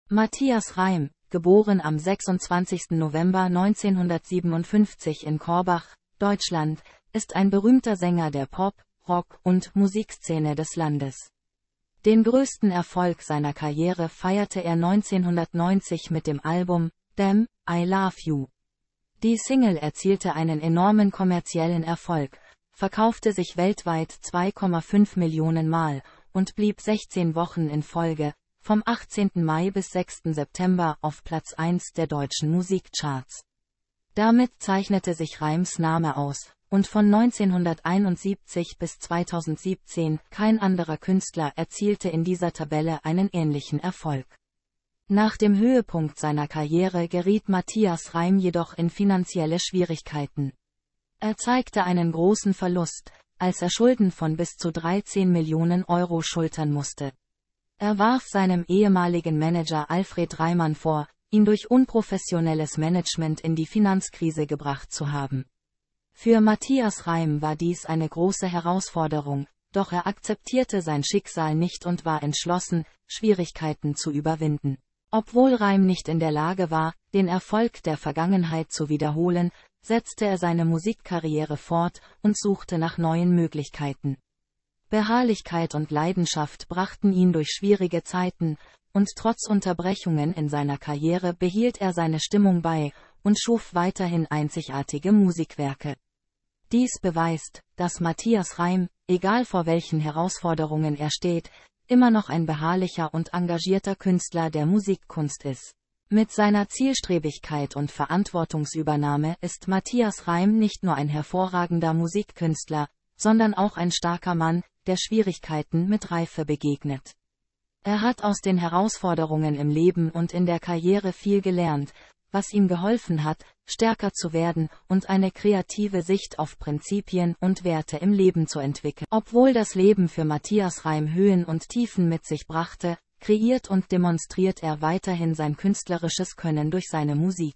Matthias Reim, geboren am 26. November 1957 in Korbach, Deutschland, ist ein berühmter Sänger der Pop-, Rock- und Musikszene des Landes. Den größten Erfolg seiner Karriere feierte er 1990 mit dem Album Damn, I Love You. Die Single erzielte einen enormen kommerziellen Erfolg, verkaufte sich weltweit 2,5 Millionen Mal und blieb 16 Wochen in Folge, vom 18. Mai bis 6. September auf Platz 1 der deutschen Musikcharts. Damit zeichnete sich Reims Name aus, und von 1971 bis 2017 kein anderer Künstler erzielte in dieser Tabelle einen ähnlichen Erfolg. Nach dem Höhepunkt seiner Karriere geriet Matthias Reim jedoch in finanzielle Schwierigkeiten. Er zeigte einen großen Verlust, als er Schulden von bis zu 13 Millionen Euro schultern musste. Er warf seinem ehemaligen Manager Alfred Reimann vor, ihn durch unprofessionelles Management in die Finanzkrise gebracht zu haben. Für Matthias Reim war dies eine große Herausforderung, doch er akzeptierte sein Schicksal nicht und war entschlossen, Schwierigkeiten zu überwinden. Obwohl Reim nicht in der Lage war, den Erfolg der Vergangenheit zu wiederholen, setzte er seine Musikkarriere fort und suchte nach neuen Möglichkeiten. Beharrlichkeit und Leidenschaft brachten ihn durch schwierige Zeiten, und trotz Unterbrechungen in seiner Karriere behielt er seine Stimmung bei und schuf weiterhin einzigartige Musikwerke. Dies beweist, dass Matthias Reim, egal vor welchen Herausforderungen er steht, immer noch ein beharrlicher und engagierter Künstler der Musikkunst ist. Mit seiner Zielstrebigkeit und Verantwortungsübernahme ist Matthias Reim nicht nur ein hervorragender Musikkünstler, sondern auch ein starker Mann, der Schwierigkeiten mit Reife begegnet. Er hat aus den Herausforderungen im Leben und in der Karriere viel gelernt, was ihm geholfen hat, stärker zu werden und eine kreative Sicht auf Prinzipien und Werte im Leben zu entwickeln. Obwohl das Leben für Matthias Reim Höhen und Tiefen mit sich brachte, kreiert und demonstriert er weiterhin sein künstlerisches Können durch seine Musik.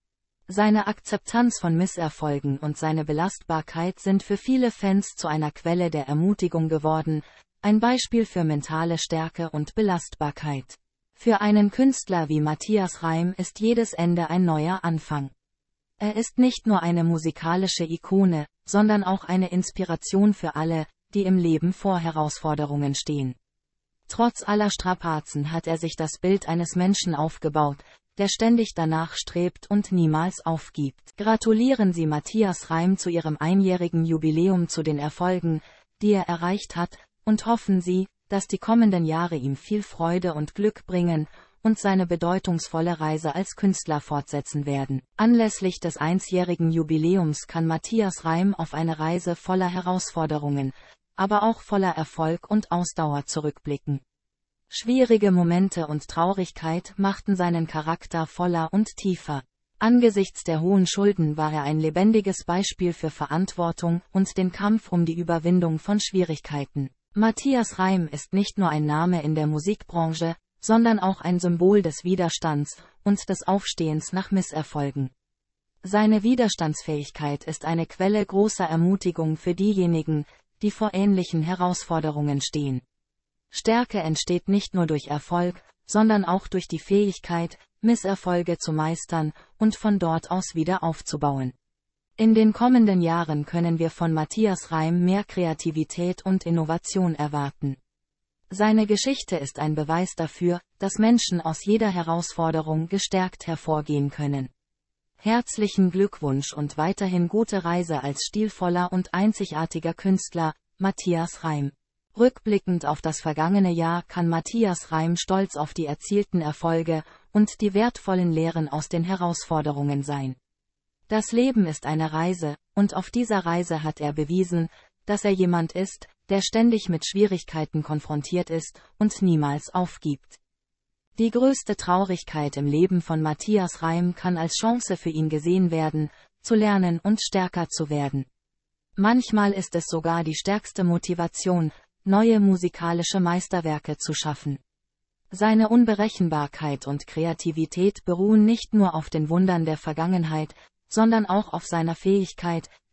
Seine Akzeptanz von Misserfolgen und seine Belastbarkeit sind für viele Fans zu einer Quelle der Ermutigung geworden, ein Beispiel für mentale Stärke und Belastbarkeit. Für einen Künstler wie Matthias Reim ist jedes Ende ein neuer Anfang. Er ist nicht nur eine musikalische Ikone, sondern auch eine Inspiration für alle, die im Leben vor Herausforderungen stehen. Trotz aller Strapazen hat er sich das Bild eines Menschen aufgebaut, der ständig danach strebt und niemals aufgibt. Gratulieren Sie Matthias Reim zu Ihrem einjährigen Jubiläum zu den Erfolgen, die er erreicht hat, und hoffen Sie, dass die kommenden Jahre ihm viel Freude und Glück bringen und seine bedeutungsvolle Reise als Künstler fortsetzen werden. Anlässlich des einjährigen Jubiläums kann Matthias Reim auf eine Reise voller Herausforderungen, aber auch voller Erfolg und Ausdauer zurückblicken. Schwierige Momente und Traurigkeit machten seinen Charakter voller und tiefer. Angesichts der hohen Schulden war er ein lebendiges Beispiel für Verantwortung und den Kampf um die Überwindung von Schwierigkeiten. Matthias Reim ist nicht nur ein Name in der Musikbranche, sondern auch ein Symbol des Widerstands und des Aufstehens nach Misserfolgen. Seine Widerstandsfähigkeit ist eine Quelle großer Ermutigung für diejenigen, die vor ähnlichen Herausforderungen stehen. Stärke entsteht nicht nur durch Erfolg, sondern auch durch die Fähigkeit, Misserfolge zu meistern und von dort aus wieder aufzubauen. In den kommenden Jahren können wir von Matthias Reim mehr Kreativität und Innovation erwarten. Seine Geschichte ist ein Beweis dafür, dass Menschen aus jeder Herausforderung gestärkt hervorgehen können. Herzlichen Glückwunsch und weiterhin gute Reise als stilvoller und einzigartiger Künstler, Matthias Reim. Rückblickend auf das vergangene Jahr kann Matthias Reim stolz auf die erzielten Erfolge und die wertvollen Lehren aus den Herausforderungen sein. Das Leben ist eine Reise, und auf dieser Reise hat er bewiesen, dass er jemand ist, der ständig mit Schwierigkeiten konfrontiert ist und niemals aufgibt. Die größte Traurigkeit im Leben von Matthias Reim kann als Chance für ihn gesehen werden, zu lernen und stärker zu werden. Manchmal ist es sogar die stärkste Motivation, neue musikalische Meisterwerke zu schaffen. Seine Unberechenbarkeit und Kreativität beruhen nicht nur auf den Wundern der Vergangenheit, sondern auch auf seiner Fähigkeit,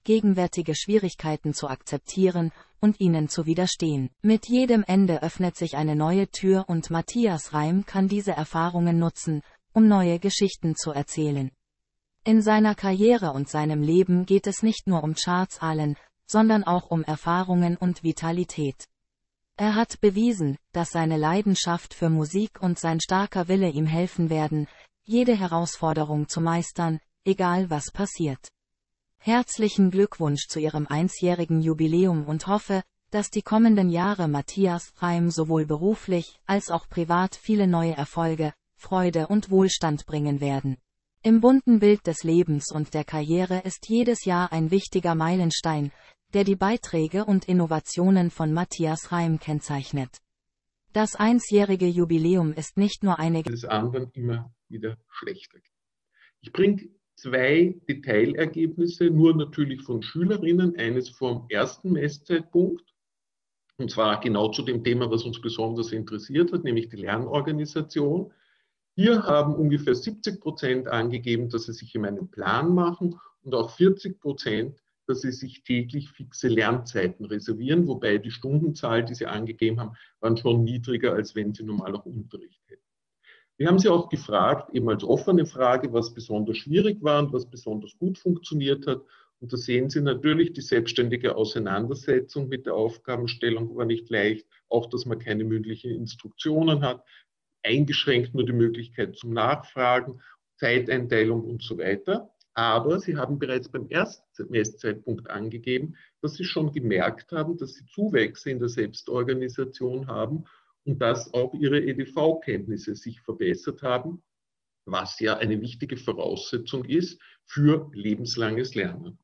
gegenwärtige Schwierigkeiten zu akzeptieren und ihnen zu widerstehen. Mit jedem Ende öffnet sich eine neue Tür und Matthias Reim kann diese Erfahrungen nutzen, um neue Geschichten zu erzählen. In seiner Karriere und seinem Leben geht es nicht nur um Chartszahlen, sondern auch um Erfahrungen und Vitalität. Er hat bewiesen, dass seine Leidenschaft für Musik und sein starker Wille ihm helfen werden, jede Herausforderung zu meistern, egal was passiert. Herzlichen Glückwunsch zu Ihrem 1-jährigen Jubiläum und hoffe, dass die kommenden Jahre Matthias Reim sowohl beruflich als auch privat viele neue Erfolge, Freude und Wohlstand bringen werden. Im bunten Bild des Lebens und der Karriere ist jedes Jahr ein wichtiger Meilenstein, der die Beiträge und Innovationen von Matthias Reim kennzeichnet. Das 1-jährige Jubiläum ist nicht nur eine des anderen immer wieder schlechter. Ich bringe 2 Detailergebnisse, nur natürlich von Schülerinnen, eines vom ersten Messzeitpunkt, und zwar genau zu dem Thema, was uns besonders interessiert hat, nämlich die Lernorganisation. Hier haben ungefähr 70% angegeben, dass sie sich in einen Plan machen und auch 40%, dass sie sich täglich fixe Lernzeiten reservieren, wobei die Stundenzahl, die sie angegeben haben, waren schon niedriger, als wenn sie normal auch Unterricht hätten. Wir haben sie auch gefragt, eben als offene Frage, was besonders schwierig war und was besonders gut funktioniert hat. Und da sehen Sie natürlich, die selbstständige Auseinandersetzung mit der Aufgabenstellung war nicht leicht, auch dass man keine mündlichen Instruktionen hat, eingeschränkt nur die Möglichkeit zum Nachfragen, Zeiteinteilung und so weiter. Aber Sie haben bereits beim ersten Messzeitpunkt angegeben, dass Sie schon gemerkt haben, dass Sie Zuwächse in der Selbstorganisation haben und dass auch Ihre EDV-Kenntnisse sich verbessert haben, was ja eine wichtige Voraussetzung ist für lebenslanges Lernen.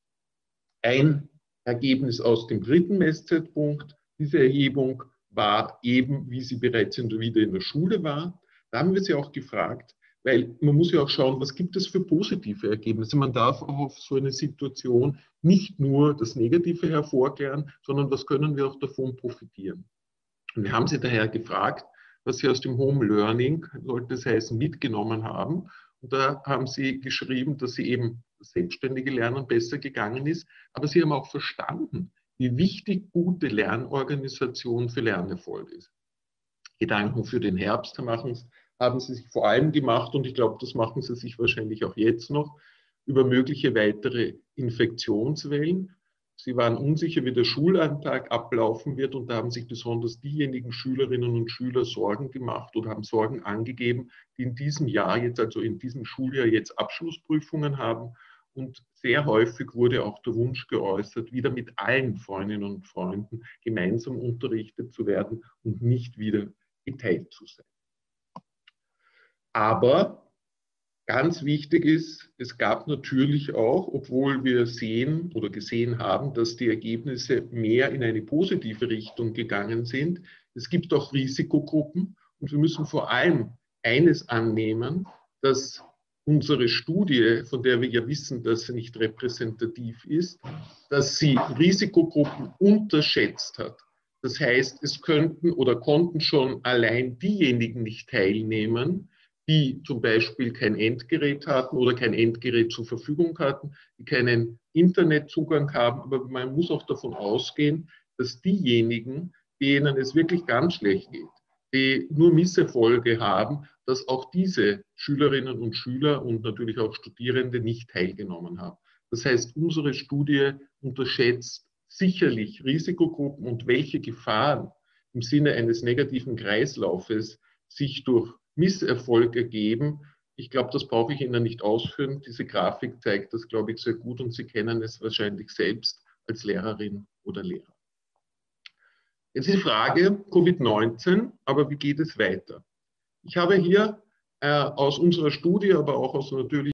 Ein Ergebnis aus dem 3. Messzeitpunkt, diese Erhebung war eben, wie sie bereits wieder in der Schule war. Da haben wir sie auch gefragt, weil man muss ja auch schauen, was gibt es für positive Ergebnisse. Man darf auch auf so eine Situation nicht nur das Negative hervorkehren, sondern was können wir auch davon profitieren. Und wir haben sie daher gefragt, was sie aus dem Home Learning, sollte es heißen, mitgenommen haben. Und da haben sie geschrieben, dass sie eben das selbstständige Lernen besser gegangen ist. Aber sie haben auch verstanden, wie wichtig gute Lernorganisation für Lernerfolg ist. Gedanken für den Herbst haben sie sich vor allem gemacht, und ich glaube, das machen sie sich wahrscheinlich auch jetzt noch, über mögliche weitere Infektionswellen. Sie waren unsicher, wie der Schulalltag ablaufen wird, und da haben sich besonders diejenigen Schülerinnen und Schüler Sorgen gemacht oder haben Sorgen angegeben, die in diesem Jahr jetzt, also in diesem Schuljahr jetzt Abschlussprüfungen haben. Und sehr häufig wurde auch der Wunsch geäußert, wieder mit allen Freundinnen und Freunden gemeinsam unterrichtet zu werden und nicht wieder geteilt zu sein. Aber ganz wichtig ist, es gab natürlich auch, obwohl wir sehen oder gesehen haben, dass die Ergebnisse mehr in eine positive Richtung gegangen sind, es gibt auch Risikogruppen, und wir müssen vor allem eines annehmen, dass unsere Studie, von der wir ja wissen, dass sie nicht repräsentativ ist, dass sie Risikogruppen unterschätzt hat. Das heißt, es könnten oder konnten schon allein diejenigen nicht teilnehmen, die zum Beispiel kein Endgerät hatten oder kein Endgerät zur Verfügung hatten, die keinen Internetzugang haben. Aber man muss auch davon ausgehen, dass diejenigen, denen es wirklich ganz schlecht geht, die nur Misserfolge haben, dass auch diese Schülerinnen und Schüler und natürlich auch Studierende nicht teilgenommen haben. Das heißt, unsere Studie unterschätzt sicherlich Risikogruppen und welche Gefahren im Sinne eines negativen Kreislaufes sich durch Misserfolg ergeben. Ich glaube, das brauche ich Ihnen nicht ausführen. Diese Grafik zeigt das, glaube ich, sehr gut, und Sie kennen es wahrscheinlich selbst als Lehrerin oder Lehrer. Jetzt ist die Frage Covid-19, aber wie geht es weiter? Ich habe hier aus unserer Studie, aber auch aus natürlich